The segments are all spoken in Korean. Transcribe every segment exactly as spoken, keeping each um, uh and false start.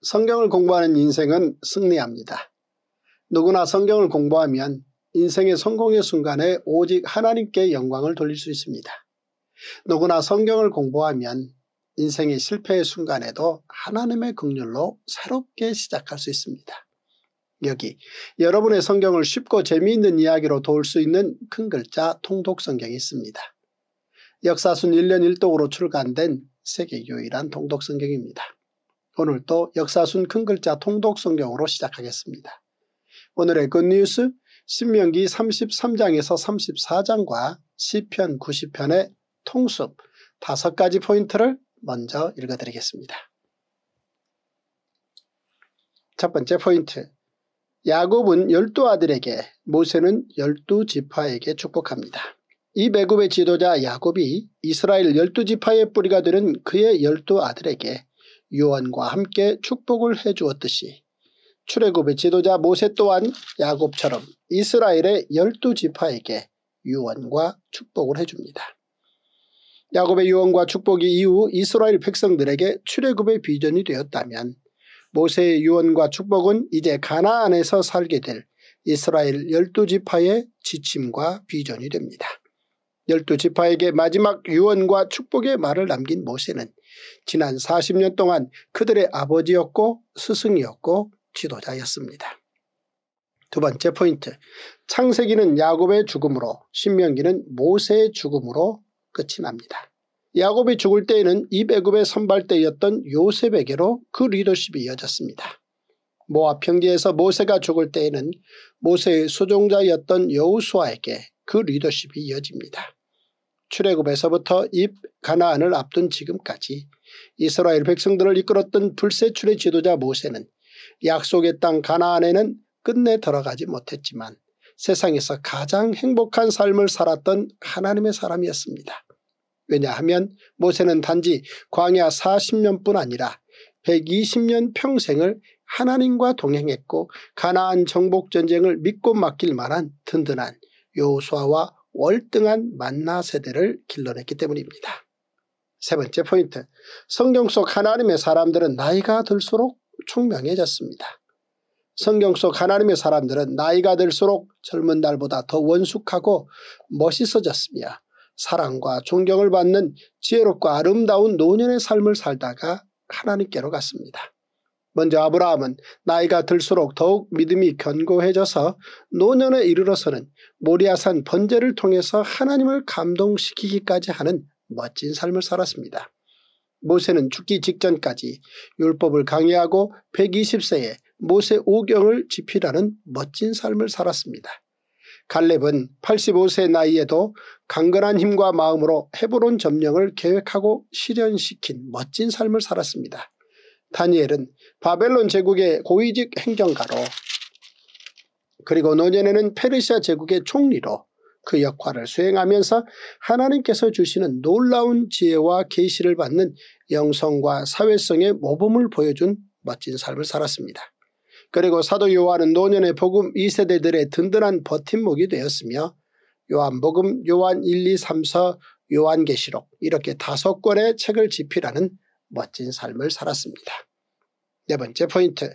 성경을 공부하는 인생은 승리합니다. 누구나 성경을 공부하면 인생의 성공의 순간에 오직 하나님께 영광을 돌릴 수 있습니다. 누구나 성경을 공부하면 인생의 실패의 순간에도 하나님의 긍휼로 새롭게 시작할 수 있습니다. 여기 여러분의 성경을 쉽고 재미있는 이야기로 도울 수 있는 큰 글자 통독 성경이 있습니다. 역사순 일 년 일 독으로 출간된 세계 유일한 통독 성경입니다. 오늘도 역사순 큰 글자 통독 성경으로 시작하겠습니다. 오늘의 굿뉴스 신명기 삼십삼 장에서 삼십사 장과 시편 구십 편의 통습 다섯 가지 포인트를 먼저 읽어드리겠습니다. 첫 번째 포인트, 야곱은 열두 아들에게, 모세는 열두 지파에게 축복합니다. 이 애굽의 지도자 야곱이 이스라엘 열두 지파의 뿌리가 되는 그의 열두 아들에게 유언과 함께 축복을 해주었듯이 출애굽의 지도자 모세 또한 야곱처럼 이스라엘의 열두 지파에게 유언과 축복을 해줍니다. 야곱의 유언과 축복이 이후 이스라엘 백성들에게 출애굽의 비전이 되었다면 모세의 유언과 축복은 이제 가나안에서 살게 될 이스라엘 열두 지파의 지침과 비전이 됩니다. 열두 지파에게 마지막 유언과 축복의 말을 남긴 모세는 지난 사십 년 동안 그들의 아버지였고 스승이었고 지도자였습니다. 두 번째 포인트, 창세기는 야곱의 죽음으로, 신명기는 모세의 죽음으로 끝이 납니다. 야곱이 죽을 때에는 이 애굽의 선발대였던 요셉에게로 그 리더십이 이어졌습니다. 모압 평지에서 모세가 죽을 때에는 모세의 수종자였던 여호수아에게 그 리더십이 이어집니다. 출애굽에서부터 이 가나안을 앞둔 지금까지 이스라엘 백성들을 이끌었던 불세출의 지도자 모세는 약속의 땅 가나안에는 끝내 들어가지 못했지만 세상에서 가장 행복한 삶을 살았던 하나님의 사람이었습니다. 왜냐하면 모세는 단지 광야 사십 년뿐 아니라 백이십 년 평생을 하나님과 동행했고 가나안 정복전쟁을 믿고 맡길 만한 든든한 여호수아와 월등한 만나 세대를 길러냈기 때문입니다. 세 번째 포인트, 성경 속 하나님의 사람들은 나이가 들수록 총명해졌습니다. 성경 속 하나님의 사람들은 나이가 들수록 젊은 날보다 더 원숙하고 멋있어졌으며 사랑과 존경을 받는 지혜롭고 아름다운 노년의 삶을 살다가 하나님께로 갔습니다. 먼저 아브라함은 나이가 들수록 더욱 믿음이 견고해져서 노년에 이르러서는 모리아산 번제를 통해서 하나님을 감동시키기까지 하는 멋진 삶을 살았습니다. 모세는 죽기 직전까지 율법을 강의하고 백이십 세에 모세 오경을 집필하는 멋진 삶을 살았습니다. 갈렙은 팔십오 세 나이에도 강건한 힘과 마음으로 헤브론 점령을 계획하고 실현시킨 멋진 삶을 살았습니다. 다니엘은 바벨론 제국의 고위직 행정가로 그리고 노년에는 페르시아 제국의 총리로 그 역할을 수행하면서 하나님께서 주시는 놀라운 지혜와 계시를 받는 영성과 사회성의 모범을 보여준 멋진 삶을 살았습니다. 그리고 사도 요한은 노년의 복음 이 세대들의 든든한 버팀목이 되었으며 요한복음, 요한 일, 이, 삼, 서, 요한계시록 이렇게 다섯 권의 책을 집필하는 멋진 삶을 살았습니다. 네 번째 포인트,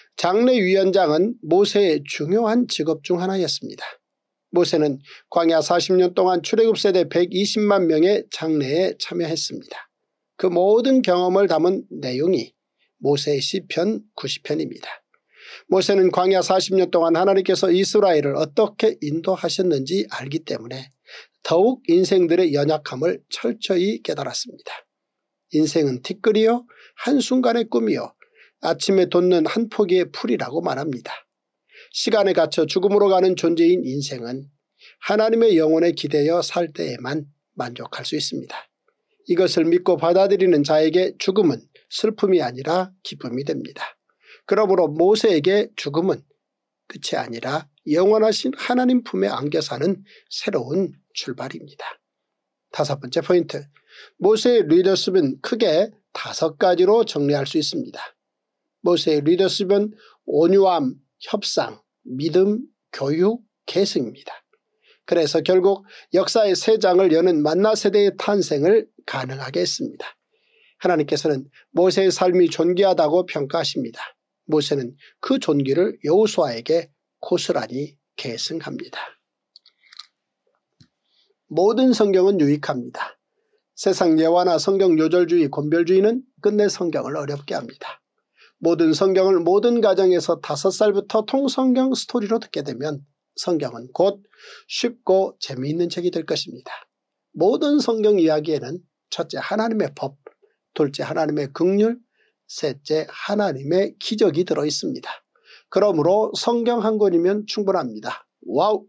장례위원장은 모세의 중요한 직업 중 하나였습니다. 모세는 광야 사십 년 동안 출애굽 세대 백이십만 명의 장례에 참여했습니다. 그 모든 경험을 담은 내용이 모세의 시편 구십 편입니다. 모세는 광야 사십 년 동안 하나님께서 이스라엘을 어떻게 인도하셨는지 알기 때문에 더욱 인생들의 연약함을 철저히 깨달았습니다. 인생은 티끌이요 한순간의 꿈이요 아침에 돋는 한 포기의 풀이라고 말합니다. 시간에 갇혀 죽음으로 가는 존재인 인생은 하나님의 영혼에 기대어 살 때에만 만족할 수 있습니다. 이것을 믿고 받아들이는 자에게 죽음은 슬픔이 아니라 기쁨이 됩니다. 그러므로 모세에게 죽음은 끝이 아니라 영원하신 하나님 품에 안겨 사는 새로운 출발입니다. 다섯 번째 포인트, 모세의 리더십은 크게 다섯 가지로 정리할 수 있습니다. 모세의 리더십은 온유함, 협상, 믿음, 교육, 계승입니다. 그래서 결국 역사의 새 장을 여는 만나 세대의 탄생을 가능하게 했습니다. 하나님께서는 모세의 삶이 존귀하다고 평가하십니다. 모세는 그 존귀를 여호수아에게 고스란히 계승합니다. 모든 성경은 유익합니다. 세상 예화나 성경 요절주의, 권별주의는 끝내 성경을 어렵게 합니다. 모든 성경을 모든 가정에서 다섯 살부터 통성경 스토리로 듣게 되면 성경은 곧 쉽고 재미있는 책이 될 것입니다. 모든 성경 이야기에는 첫째 하나님의 법, 둘째 하나님의 긍휼, 셋째 하나님의 기적이 들어있습니다. 그러므로 성경 한 권이면 충분합니다. 와우!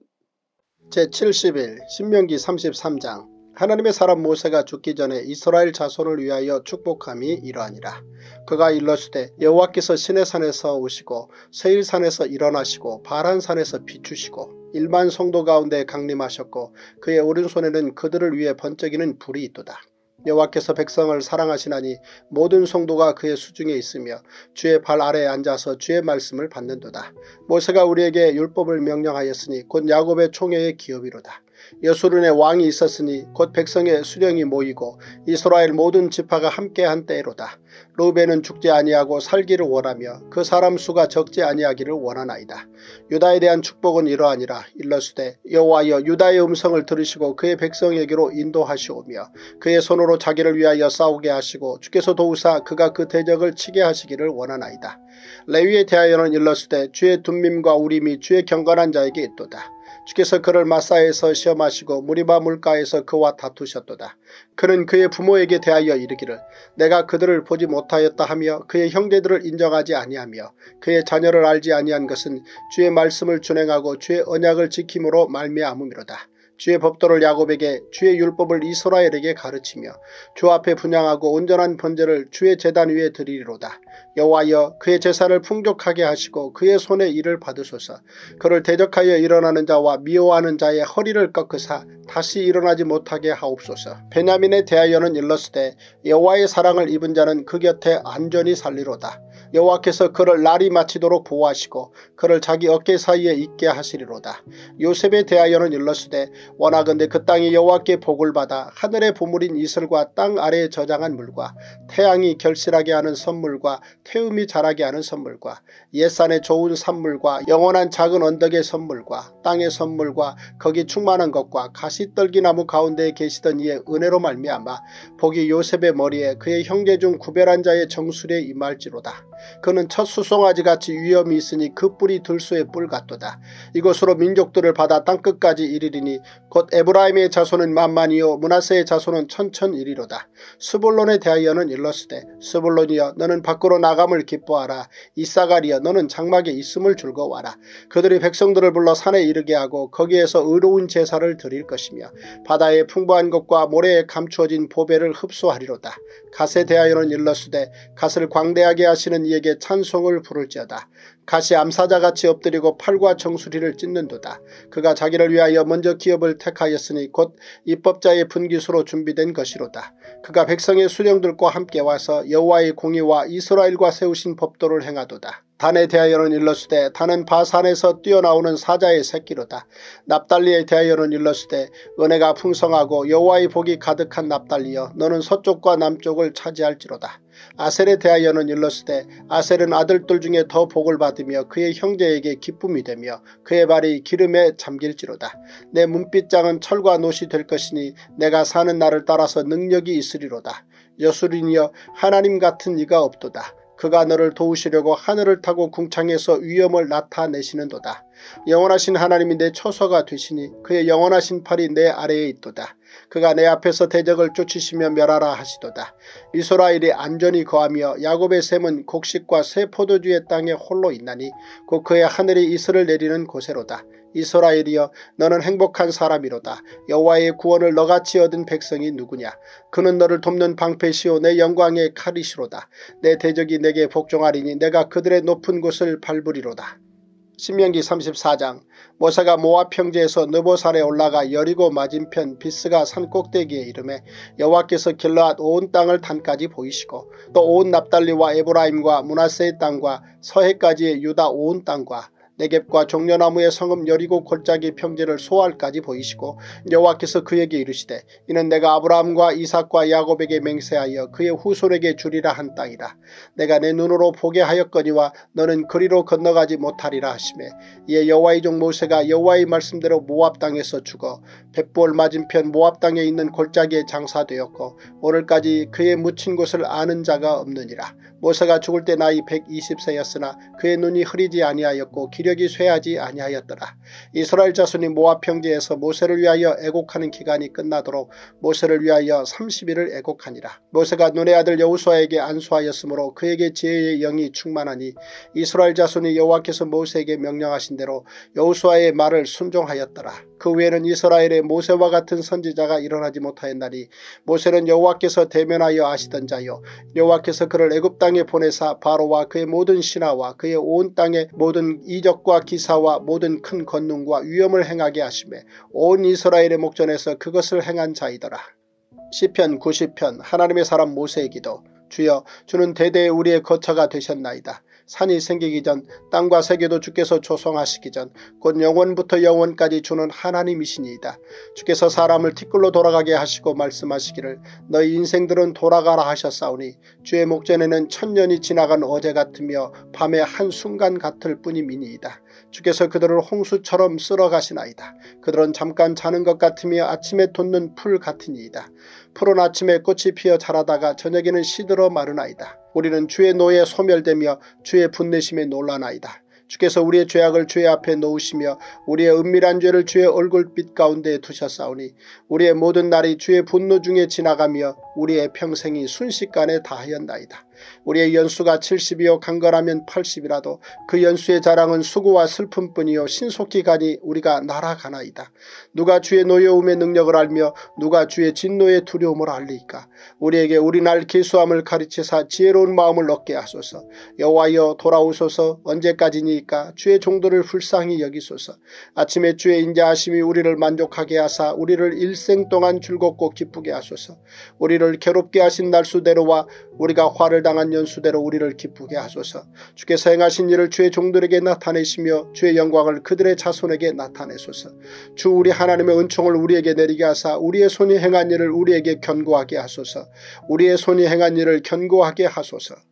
제칠십 일 신명기 삼십삼 장 하나님의 사람 모세가 죽기 전에 이스라엘 자손을 위하여 축복함이 이러하니라. 그가 일러주되 여호와께서 시내산에서 오시고 세일산에서 일어나시고 바란산에서 비추시고 일만 성도 가운데 강림하셨고 그의 오른손에는 그들을 위해 번쩍이는 불이 있도다. 여호와께서 백성을 사랑하시나니 모든 성도가 그의 수중에 있으며 주의 발 아래에 앉아서 주의 말씀을 받는도다. 모세가 우리에게 율법을 명령하였으니 곧 야곱의 총회의 기업이로다. 여수론에 왕이 있었으니 곧 백성의 수령이 모이고 이스라엘 모든 지파가 함께한 때로다. 르우벤은 죽지 아니하고 살기를 원하며 그 사람 수가 적지 아니하기를 원하나이다. 유다에 대한 축복은 이러하니라. 일러스되 여호와여 유다의 음성을 들으시고 그의 백성에게로 인도하시오며 그의 손으로 자기를 위하여 싸우게 하시고 주께서 도우사 그가 그 대적을 치게 하시기를 원하나이다. 레위에 대하여는 일러스되 주의 둠밈과 우림이 주의 경건한 자에게 있도다. 주께서 그를 마사에서 시험하시고 무리바 물가에서 그와 다투셨도다. 그는 그의 부모에게 대하여 이르기를 내가 그들을 보지 못하였다 하며 그의 형제들을 인정하지 아니하며 그의 자녀를 알지 아니한 것은 주의 말씀을 준행하고 주의 언약을 지킴으로 말미암음이로다. 주의 법도를 야곱에게 주의 율법을 이스라엘에게 가르치며 주 앞에 분향하고 온전한 번제를 주의 제단 위에 드리리로다. 여호와여 그의 제사를 풍족하게 하시고 그의 손에 일을 받으소서. 그를 대적하여 일어나는 자와 미워하는 자의 허리를 꺾으사 다시 일어나지 못하게 하옵소서. 베냐민에 대하여는 일러스되 여호와의 사랑을 입은 자는 그 곁에 안전히 살리로다. 여호와께서 그를 날이 마치도록 보호하시고 그를 자기 어깨 사이에 있게 하시리로다. 요셉에 대하여는 일러스되 원하건대 그 땅이 여호와께 복을 받아 하늘의 보물인 이슬과 땅 아래에 저장한 물과 태양이 결실하게 하는 선물과 태음이 자라게 하는 선물과 옛산의 좋은 산물과 영원한 작은 언덕의 선물과 땅의 선물과 거기 충만한 것과 가시떨기나무 가운데에 계시던 이의 은혜로 말미암아 복이 요셉의 머리에 그의 형제 중 구별한 자의 정수리에 임할지로다. 그는 첫 수송아지같이 위엄이 있으니 그 뿔이 들소의 뿔 같도다. 이것으로 민족들을 받아 땅끝까지 이르리니 곧 에브라임의 자손은 만만이요 므낫세의 자손은 천천이리로다. 스불론에 대하여는 일러스되 스불론이여 너는 밖으로 나감을 기뻐하라. 이사가리여 너는 장막에 있음을 즐거워하라. 그들이 백성들을 불러 산에 이르게 하고 거기에서 의로운 제사를 드릴 것이며 바다의 풍부한 것과 모래에 감추어진 보배를 흡수하리로다. 갓에 대하여는 일러스되 갓을 광대하게 하시는 이에게 찬송을 부를지어다. 갓이 암사자같이 엎드리고 팔과 정수리를 찢는도다. 그가 자기를 위하여 먼저 기업을 택하였으니 곧 입법자의 분깃으로 준비된 것이로다. 그가 백성의 수령들과 함께 와서 여호와의 공의와 이스라엘과 세우신 법도를 행하도다. 단에 대하여는 일러스되 단은 바산에서 뛰어나오는 사자의 새끼로다. 납달리에 대하여는 일러스되 은혜가 풍성하고 여호와의 복이 가득한 납달리여 너는 서쪽과 남쪽을 차지할지로다. 아셀에 대하여는 일러스되 아셀은 아들들 중에 더 복을 받으며 그의 형제에게 기쁨이 되며 그의 발이 기름에 잠길지로다. 내 문빗장은 철과 노시 될 것이니 내가 사는 날을 따라서 능력이 있으리로다. 여수린이여 하나님 같은 이가 없도다. 그가 너를 도우시려고 하늘을 타고 궁창에서 위엄을 나타내시는도다. 영원하신 하나님이 내 처소가 되시니 그의 영원하신 팔이 내 아래에 있도다. 그가 내 앞에서 대적을 쫓으시며 멸하라 하시도다. 이스라엘이 안전히 거하며 야곱의 샘은 곡식과 새 포도주의 땅에 홀로 있나니 곧 그의 하늘이 이슬을 내리는 곳에로다. 이스라엘이여 너는 행복한 사람이로다. 여호와의 구원을 너같이 얻은 백성이 누구냐. 그는 너를 돕는 방패시오 내 영광의 칼이시로다. 내 대적이 내게 복종하리니 내가 그들의 높은 곳을 밟으리로다. 신명기 삼십사 장 모세가 모압 평지에서 느보산에 올라가 여리고 맞은편 비스가 산 꼭대기에 이르매 여호와께서 길르앗 온 땅을 단까지 보이시고 또 온 납달리와 에브라임과 므낫세의 땅과 서해까지의 유다 온 땅과 네겝과 종려나무의 성읍 여리고 골짜기 평지를 소알까지 보이시고 여호와께서 그에게 이르시되 이는 내가 아브라함과 이삭과 야곱에게 맹세하여 그의 후손에게 주리라 한 땅이라. 내가 내 눈으로 보게 하였거니와 너는 그리로 건너가지 못하리라 하시매 이에 여호와의 종 모세가 여호와의 말씀대로 모압 땅에서 죽어 벳볼 맞은편 모압 땅에 있는 골짜기에 장사되었고 오늘까지 그의 묻힌 곳을 아는 자가 없느니라. 모세가 죽을 때 나이 백이십 세였으나 그의 눈이 흐리지 아니하였고 기력이 쇠하지 아니하였더라. 이스라엘 자손이 모압 평지에서 모세를 위하여 애곡하는 기간이 끝나도록 모세를 위하여 삼십 일을 애곡하니라. 모세가 눈의 아들 여호수아에게 안수하였으므로 그에게 지혜의 영이 충만하니 이스라엘 자손이 여호와께서 모세에게 명령하신 대로 여호수아의 말을 순종하였더라. 그 외에는 이스라엘에 모세와 같은 선지자가 일어나지 못하였나니 모세는 여호와께서 대면하여 아시던 자요 여호와께서 그를 애굽 땅에 보내사 바로와 그의 모든 신하와 그의 온 땅의 모든 이적과 기사와 모든 큰 권능과 위엄을 행하게 하시매 온 이스라엘의 목전에서 그것을 행한 자이더라. 시편 구십 편. 하나님의 사람 모세의 기도. 주여, 주는 대대에 우리의 거처가 되셨나이다. 산이 생기기 전 땅과 세계도 주께서 조성하시기 전 곧 영원부터 영원까지 주는 하나님이시니이다. 주께서 사람을 티끌로 돌아가게 하시고 말씀하시기를 너희 인생들은 돌아가라 하셨사오니 주의 목전에는 천년이 지나간 어제 같으며 밤의 한순간 같을 뿐이미니이다. 주께서 그들을 홍수처럼 쓸어가시나이다. 그들은 잠깐 자는 것 같으며 아침에 돋는 풀 같으니이다. 푸른 아침에 꽃이 피어 자라다가 저녁에는 시들어 마르나이다. 우리는 주의 노에 소멸되며 주의 분내심에 놀라나이다. 주께서 우리의 죄악을 주의 앞에 놓으시며 우리의 은밀한 죄를 주의 얼굴빛 가운데 두셨사오니 우리의 모든 날이 주의 분노 중에 지나가며 우리의 평생이 순식간에 다하였나이다. 우리의 연수가 칠십이요 강건하면 팔십이라도 그 연수의 자랑은 수고와 슬픔뿐이요 신속히 가니 우리가 날아가나이다. 누가 주의 노여움의 능력을 알며 누가 주의 진노의 두려움을 알리이까. 우리에게 우리 날 계수함을 가르치사 지혜로운 마음을 얻게 하소서. 여호와여 돌아오소서. 언제까지니까 주의 종들을 불쌍히 여기소서. 아침에 주의 인자하심이 우리를 만족하게 하사 우리를 일생 동안 즐겁고 기쁘게 하소서. 우리를 괴롭게 하신 날수대로와 우리가 화를 당한 연수대로 우리를 기쁘게 하소서. 주께서 행하신 일을 주의 종들에게 나타내시며 주의 영광을 그들의 자손에게 나타내소서. 주 우리 하나님의 은총을 우리에게 내리게 하사 우리의 손이 행한 일을 우리에게 견고하게 하소서. 우리의 손이 행한 일을 견고하게 하소서.